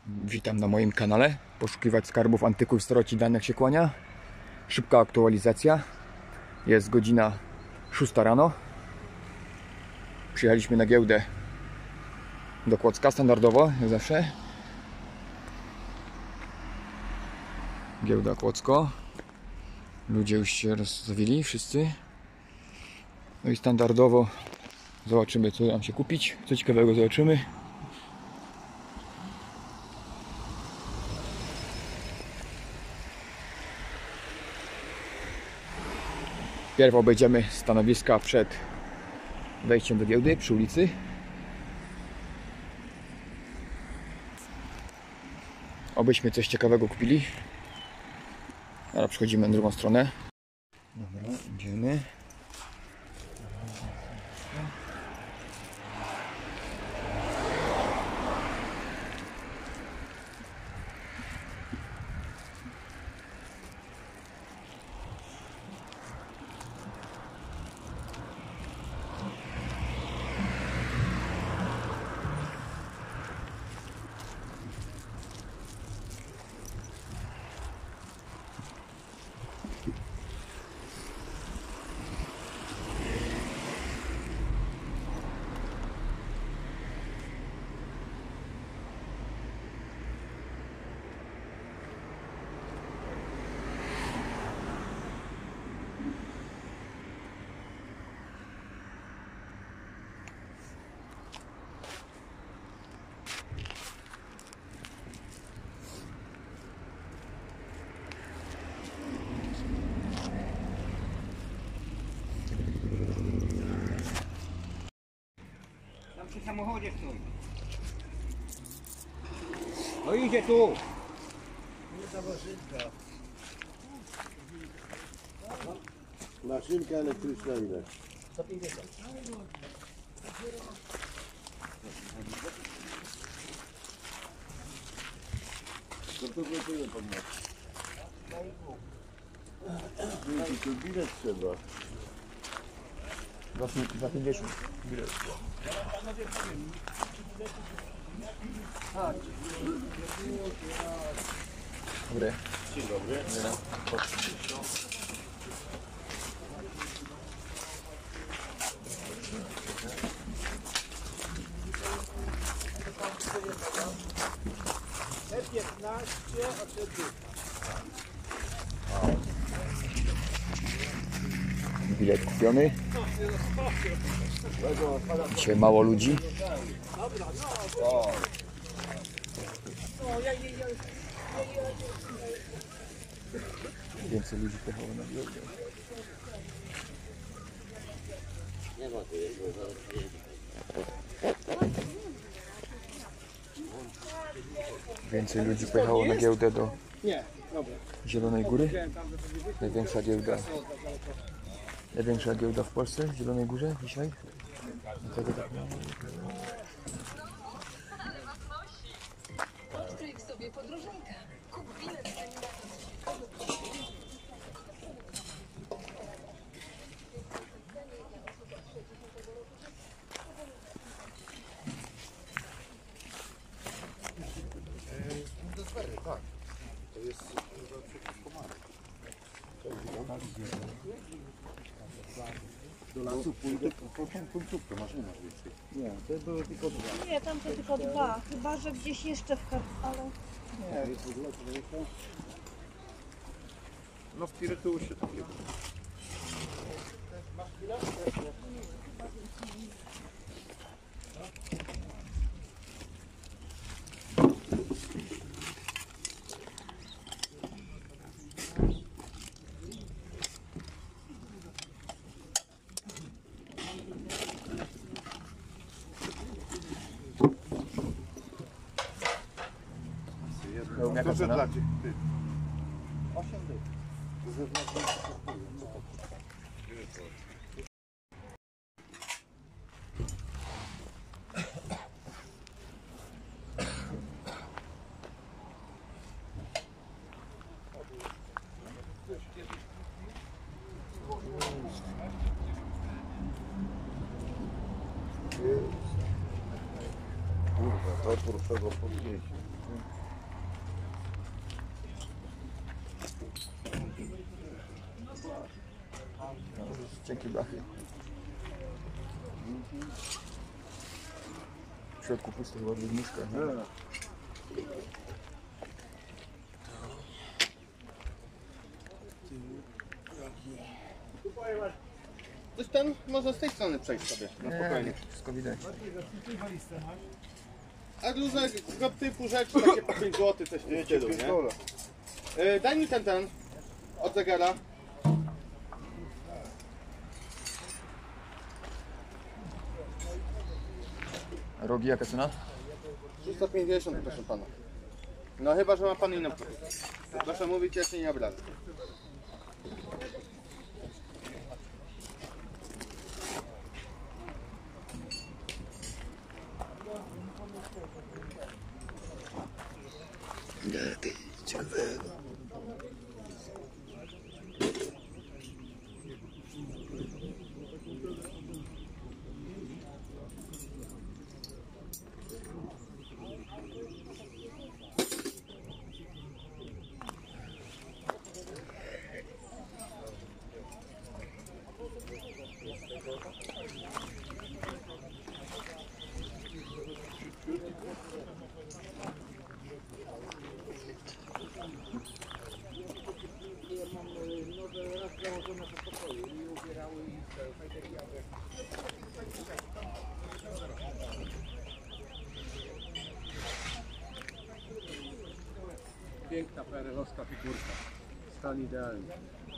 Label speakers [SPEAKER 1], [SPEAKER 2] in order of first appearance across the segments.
[SPEAKER 1] Witam na moim kanale. Poszukiwać skarbów, antyków, staroci, danych się kłania. Szybka aktualizacja. Jest godzina 6 rano. Przyjechaliśmy na giełdę do Kłodzka standardowo, jak zawsze. Giełda Kłodzko. Ludzie już się rozstawili, wszyscy. No i standardowo zobaczymy, co nam się kupić. Co ciekawego zobaczymy. Pierw obejdziemy stanowiska przed wejściem do giełdy przy ulicy. Obyśmy coś ciekawego kupili. Teraz przechodzimy na drugą stronę. Dobra, idziemy.
[SPEAKER 2] W samochodzie stoi. No idzie tu.
[SPEAKER 3] Nie ta maszynka. Maszynka elektryczna ile? 150. To ile pan ma? To bilet trzeba.
[SPEAKER 1] Za 50 bilet. Dobry.
[SPEAKER 3] Dzień dobry.
[SPEAKER 1] Bilet kupiony. Dzisiaj mało ludzi. Więcej ludzi pojechało na giełdę. Więcej ludzi pojechało na giełdę do Zielonej Góry. Największa giełda w Polsce, w Zielonej Górze dzisiaj. Dlatego tak mało.
[SPEAKER 4] Odkryj w sobie podróżnika. Kup bilet na
[SPEAKER 3] Tak. To jest przeciw komarek. Do lasu pójdę po tą końcówkę, masz nie masz więcej. Nie, to były tylko dwa.
[SPEAKER 5] Nie, tam to tylko dwa. Chyba, że gdzieś jeszcze w ale...
[SPEAKER 3] Nie, jest w ogóle to jeszcze. No w Pirytusie takie.
[SPEAKER 1] Jaka cena?
[SPEAKER 3] Dla ciebie. 8 dych. To ze względu na to Kurwa, to trzeba podnieść.
[SPEAKER 1] No, cienkie blachy. W środku pusto chyba wydmuszka.
[SPEAKER 3] Coś tam można z tej strony przejść sobie, na spokojnie.
[SPEAKER 1] Wszystko widać.
[SPEAKER 3] A duże typu rzeczy, takie po 5 zł, coś w tym stylu, nie? Daj mi ten od zegara.
[SPEAKER 1] Rogi jaka cena?
[SPEAKER 3] 350, proszę pana. No chyba, że ma pan inną propozycję. Proszę mówić, ja się nie obrażę.
[SPEAKER 2] Piękna perelowska figurka. Stan idealny.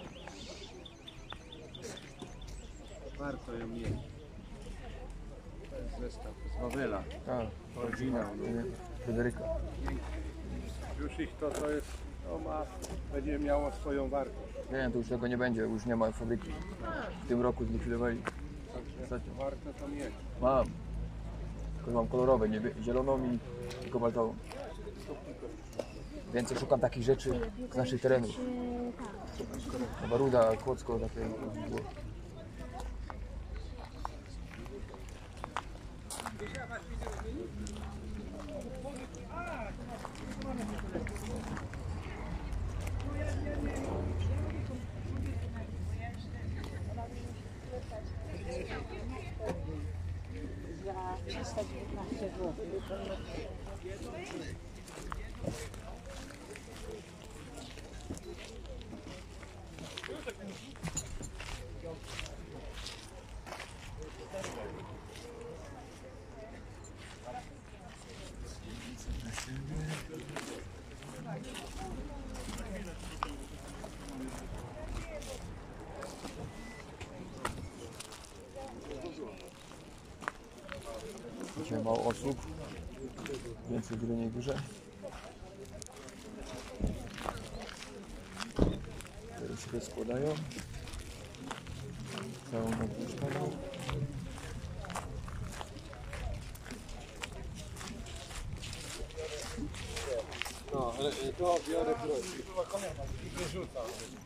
[SPEAKER 2] Warto ją mieć. To jest zestaw z Wawela.
[SPEAKER 1] Tak,
[SPEAKER 2] Oryginał. No.
[SPEAKER 1] Fryderyka.
[SPEAKER 2] Już ich to jest, to ma, będzie miało swoją wartość.
[SPEAKER 1] Nie, to już tego nie będzie, już nie ma fabryki. W tym roku zlikwidowali.
[SPEAKER 2] Także
[SPEAKER 1] Ostatnio.
[SPEAKER 2] warto to mieć.
[SPEAKER 1] Mam. Tylko mam kolorowe, zieloną i kobaltową. Więcej szukam takich rzeczy z naszych terenów. Nowa Ruda, Kłodzko, takie było. Dzisiaj mało osób, więcej w Jeleniej Górze. Teraz się składają. Całą noc mieszkaną.
[SPEAKER 2] No, ale to biorę prosi. I wyrzucam.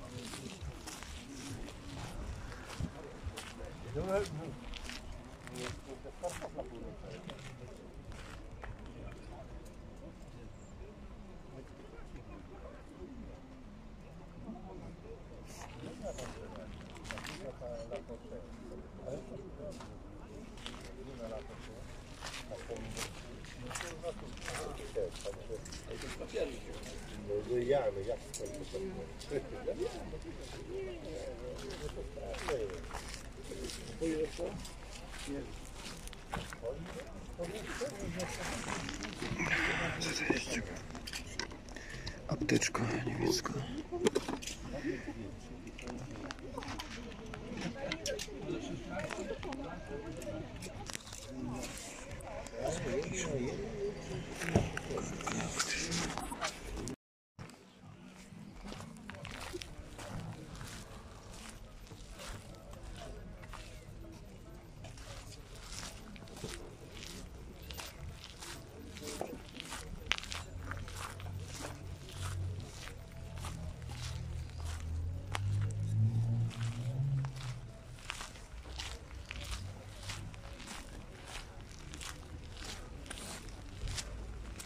[SPEAKER 1] Apteczka niemiecka.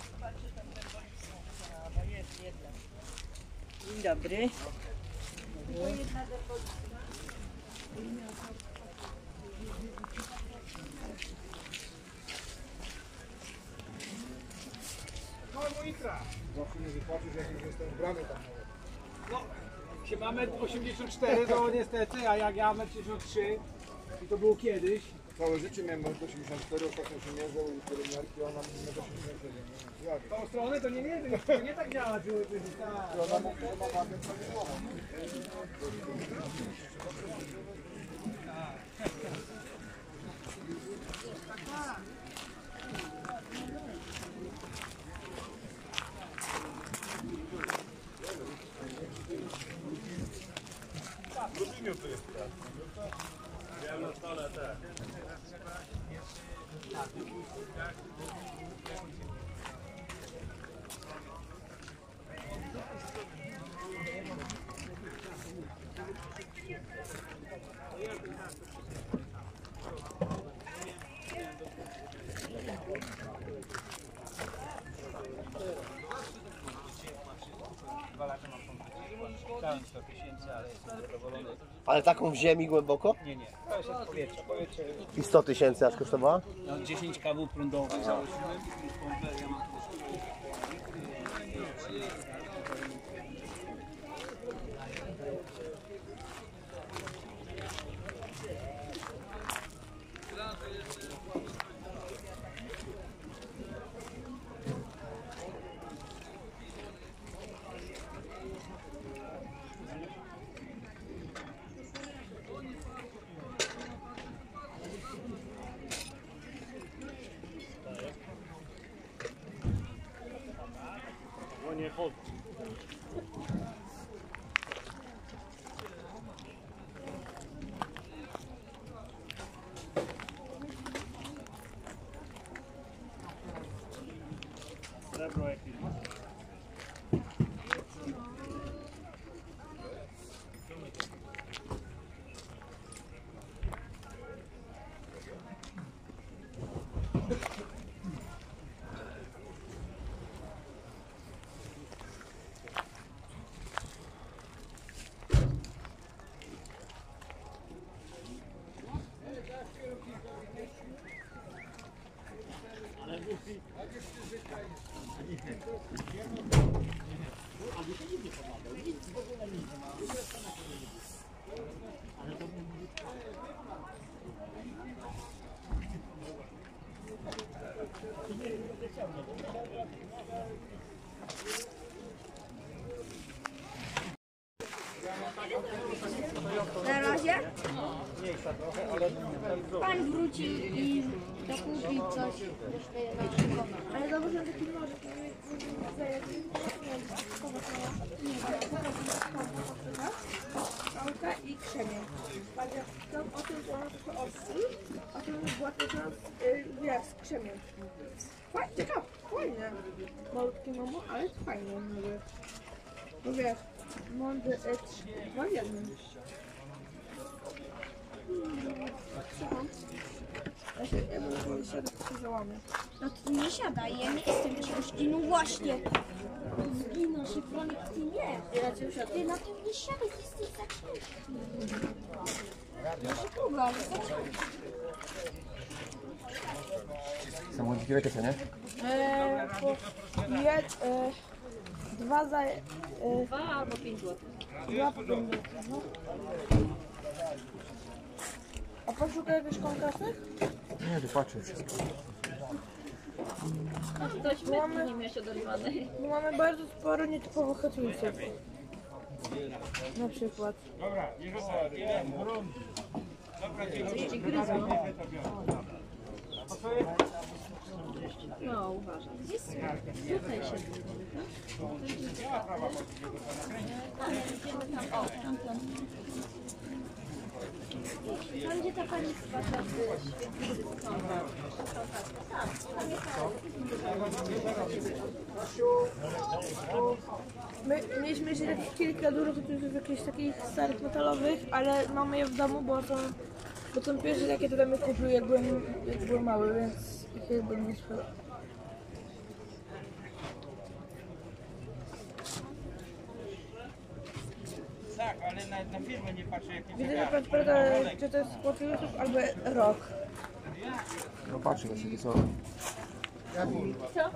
[SPEAKER 6] Dzień dobry. Zawsze nie wypłacisz, jak już jestem ubrany tam.
[SPEAKER 7] No, się ma 1,84 m, to niestety, a jak ja 1,83 m i to było kiedyś.
[SPEAKER 6] Całe życie miałem 84, ostatnio się mierzę i pielęgniarki, ona mówi 1,87 m. Jak?
[SPEAKER 7] W tą stronę to nie tak działa, że tak.
[SPEAKER 6] Ona mówi, że ma wagę prawidłową.
[SPEAKER 8] Ale taką w ziemi głęboko?
[SPEAKER 7] Nie, to jest od powietrza. Powietrze
[SPEAKER 8] I 100 000 aż kosztowała?
[SPEAKER 7] no, 10 kW prądowych założyłem i pompę ja mam tu.
[SPEAKER 5] Na razie. Pan wrócił i dokupił coś jeszcze jednego. Ale założyłem taki nożyk, pałka i krzemień. O tym była trochę ostry, a tym była trochę z krzemień. Fajnie, ciekawe, fajnie. Malutki mamo, ale fajnie, mówię. No wiesz, mądry 2 w 1. Ja bym siadał, to się załamie.
[SPEAKER 9] No ty nie siadaj, ja nie jestem ciężki, no właśnie. Zginął się, Bronik, ty nie.
[SPEAKER 5] Ja cię usiadł.
[SPEAKER 9] Ty na tym nie siadaj, ty jesteś za ciężki. Proszę Kuba, ale za ciężki.
[SPEAKER 1] Samochodziki jakie cenie?
[SPEAKER 5] Dwa za...
[SPEAKER 9] 2 albo 5 zł.
[SPEAKER 5] 2 po 5 zł, no. A pan szuka jakichś konkretnych?
[SPEAKER 1] Nie, tu patrzę wszystko.
[SPEAKER 9] Ktoś metki nie miałeś oderwanej.
[SPEAKER 5] My mamy bardzo sporo nietypowych Hot Wheelsów. Na przykład.
[SPEAKER 9] Ci gryzą. No, uważaj. Tutaj się tam, gdzie ta pani spadła z świetlicy.
[SPEAKER 5] My mieliśmy jeszcze takich kilka dużych Hot Wheelsów, jakichś takich starych metalowych, ale mamy je w domu, bo są pierwsze takie, które mi kupił jak byłem mały, więc ich jakby nie sprzedał.
[SPEAKER 7] Tak, ale na na firmę nie patrzę jakie
[SPEAKER 5] Widzę, że pan sprawdza, czy to jest Spotify albo rok.
[SPEAKER 1] No patrzę właśnie, co?
[SPEAKER 5] Co?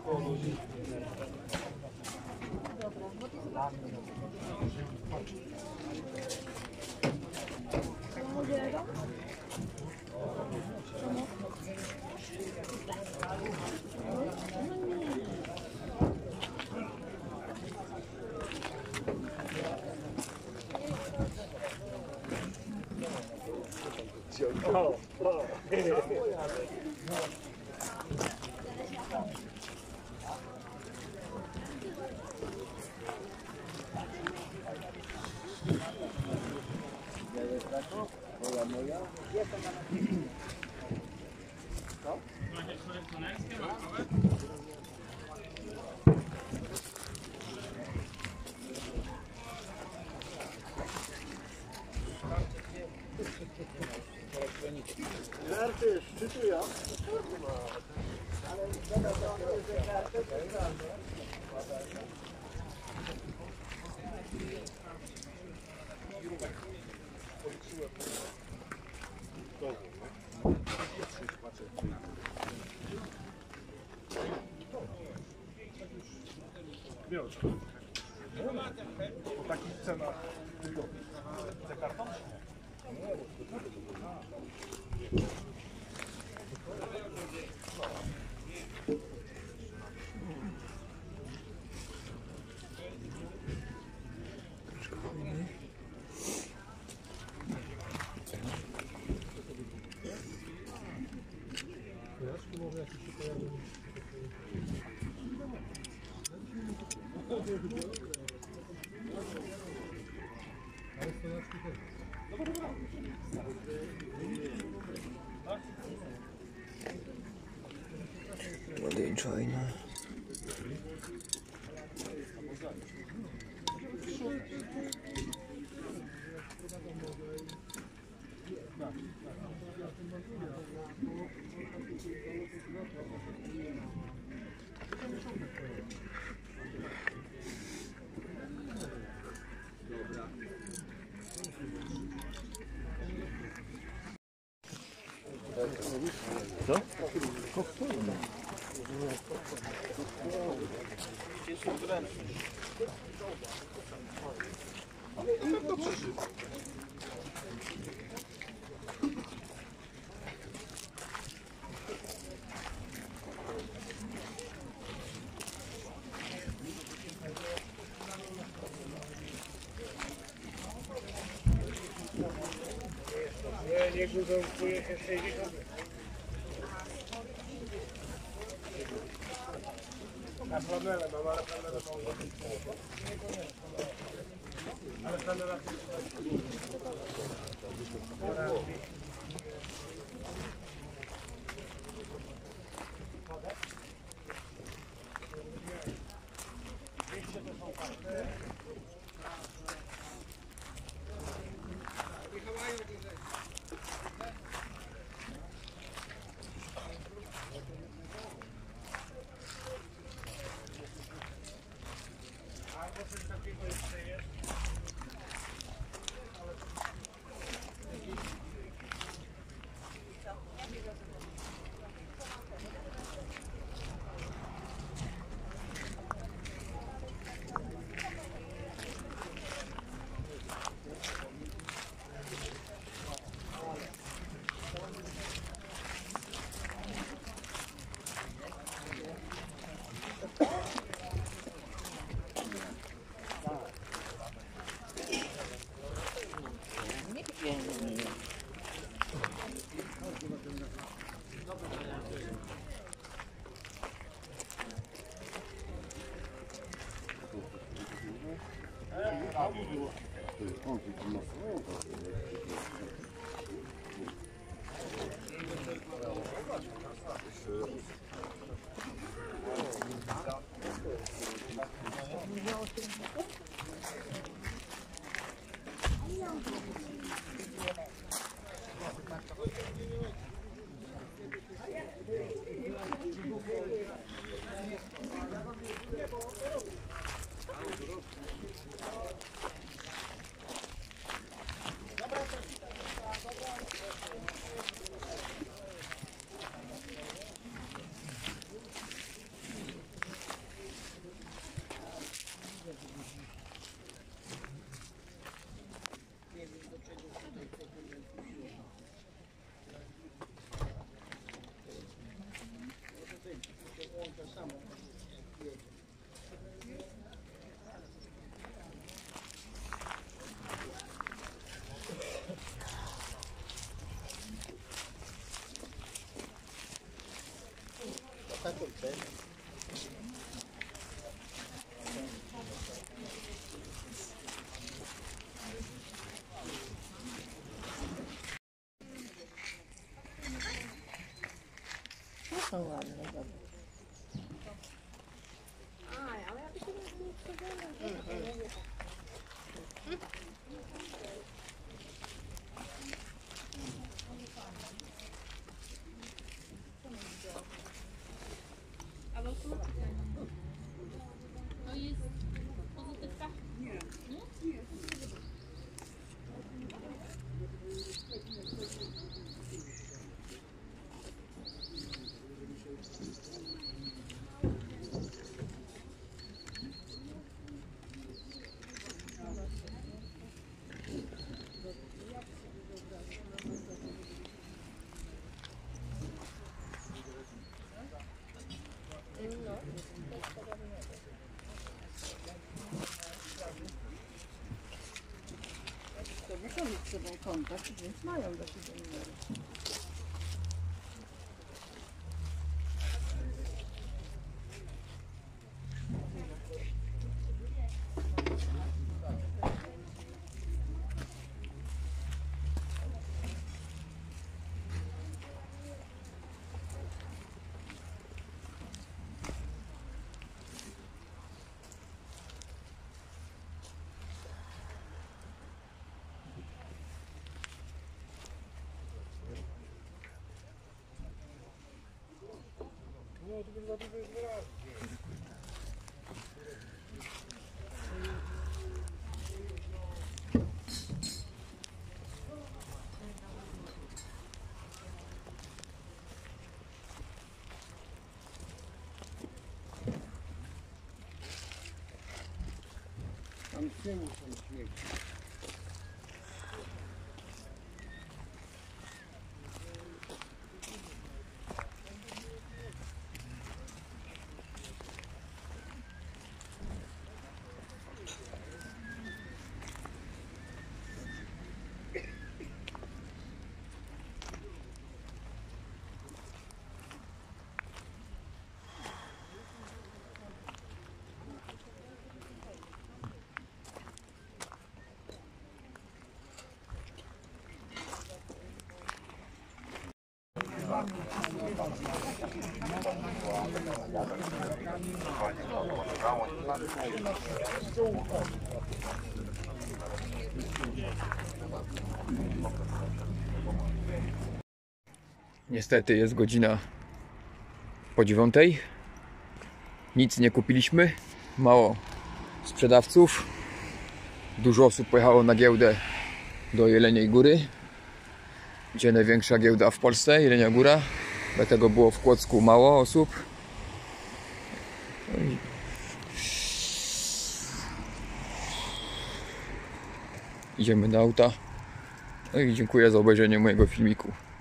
[SPEAKER 6] Żarty, szczytują.
[SPEAKER 2] Po takich cenach.
[SPEAKER 1] Pojedynczo,
[SPEAKER 2] Nie guzowuje się 60. Na flanelę mam, ale flanelę mam. Ale flanela...
[SPEAKER 5] To muszą mieć z sobą kontakt, więc mają do siebie numery.
[SPEAKER 6] Tam z tyłu są śmieci.
[SPEAKER 1] Niestety jest godzina po 9. Nic nie kupiliśmy. Mało sprzedawców. Dużo osób pojechało na giełdę do Jeleniej Góry, gdzie największa giełda w Polsce, Jelenia Góra. Dlatego było w Kłodzku mało osób. Idziemy do auta. No i dziękuję za obejrzenie mojego filmiku.